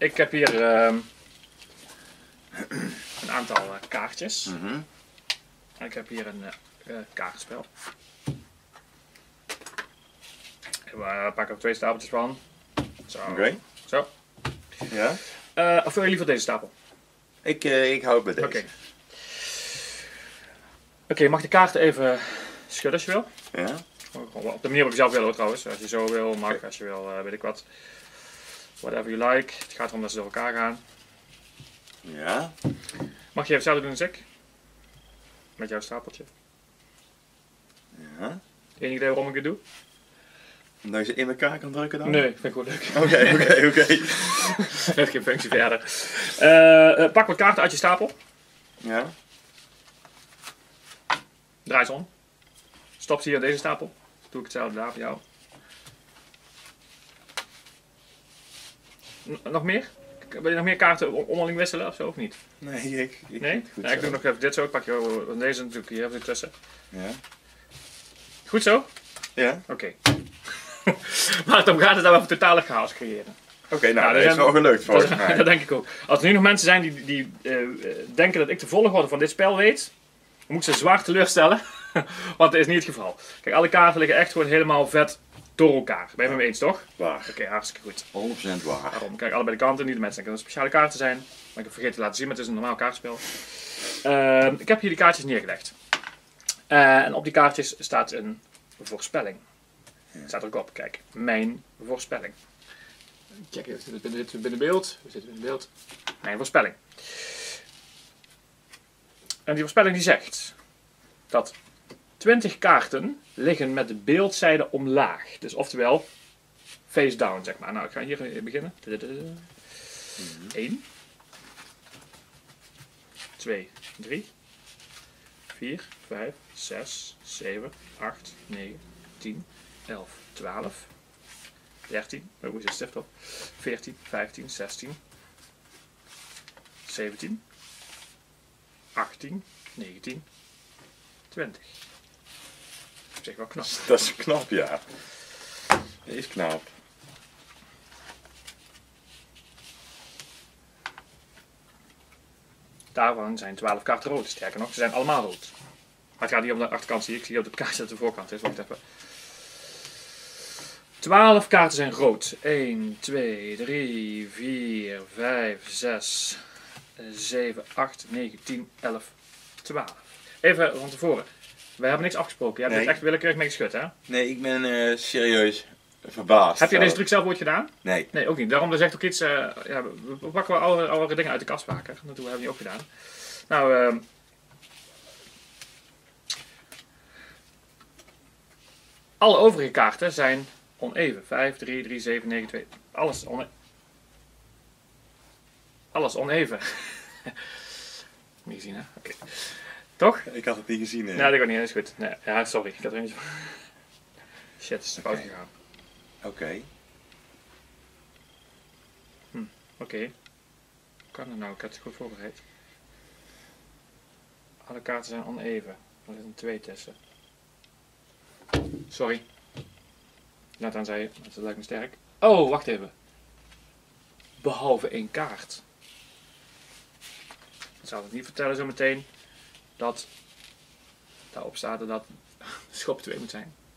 Ik heb hier een aantal kaartjes. En ik heb hier een kaartspel. Ik pak er 2 stapeltjes van. Zo. Oké. Zo. Ja? Of wil je liever deze stapel? Ik hou het bij deze. Oké. Oké, je mag de kaarten even schudden als je wil. Ja? Op de manier waarop je zelf wil hoor, trouwens. Als je zo wil, mag. Als je wil, weet ik wat. Whatever you like. Het gaat erom dat ze door elkaar gaan. Ja? Mag je even hetzelfde doen als ik? Met jouw stapeltje. Ja? Enig idee waarom ik het doe? Omdat je ze in elkaar kan drukken dan? Nee, vind ik wel leuk. Oké. Heeft geen functie verder. Pak wat kaarten uit je stapel. Ja? Draai ze om. Stop ze hier in deze stapel. Doe ik hetzelfde daar voor jou. Nog meer? Wil je nog meer kaarten onderling wisselen of zo of niet? Nee, ik Nee? goed Ja, ik zo. doe nog even dit zo. Ik pak je deze natuurlijk hier even tussen. Ja? Goed zo? Ja? Oké. Maar het om gaat het dat we even totale chaos creëren. Oké, nou, Ja, dat is wel gelukt volgens mij. Dat denk ik ook. Als er nu nog mensen zijn die denken dat ik de volgorde van dit spel weet, dan moet ik ze zwaar teleurstellen. Want dat is niet het geval. Kijk, alle kaarten liggen echt gewoon helemaal vet door elkaar. Ben je het met me eens, toch? Waar. Oké, hartstikke goed. 100% waar. Daarom. Kijk, allebei de kanten. Niet de mensen denken dat het speciale kaarten zijn. Maar ik heb vergeten te laten zien, maar het is een normaal kaartspel. Ik heb hier die kaartjes neergelegd. En op die kaartjes staat een voorspelling. Staat er ook op, kijk. Mijn voorspelling. Check even, zitten we binnen beeld? We zitten binnen beeld. Mijn voorspelling. En die voorspelling die zegt dat 20 kaarten liggen met de beeldzijde omlaag. Dus oftewel face down, zeg maar. Nou, ik ga hier beginnen. 1, 2, 3, 4, 5, 6, 7, 8, 9, 10, 11, 12, 13, hoe is het stift op? 14, 15, 16, 17, 18, 19, 20. Op zich wel knap. Dat is knap, ja. Dat is knap. Daarvan zijn 12 kaarten rood. Sterker nog, ze zijn allemaal rood. Maar het gaat niet om de achterkant, zie ik. Ik zie op het kaartje dat de voorkant is. Wacht even. 12 kaarten zijn rood. 1, 2, 3, 4, 5, 6, 7, 8, 9, 10, 11, 12. Even van tevoren. We hebben niks afgesproken. Je hebt Nee. het echt willekeurig mee geschud, hè? Nee, ik ben serieus verbaasd. Heb je deze truc zelf ooit gedaan? Nee. Nee, ook niet. Daarom is echt ook iets... ja, we pakken wel oude dingen uit de kast vaker. Dat hebben we niet ook gedaan. Nou, alle overige kaarten zijn oneven. 5, 3, 3, 7, 9, 2. Alles oneven. Niet gezien, hè? Oké. Toch? Ik had het niet gezien, hè. Nee, dat gaat niet. Dat is goed. Nee, ja, sorry. Ik had er niet... Shit, het is fout gegaan. Oké. Oké. Kan het nou? Ik heb het goed voorbereid. Alle kaarten zijn oneven. Er zitten 2 tussen. Sorry. Nathan zei, dat lijkt me sterk. Oh, wacht even. Behalve 1 kaart. Ik zal het niet vertellen zo meteen dat daarop staat dat schop 2 moet zijn.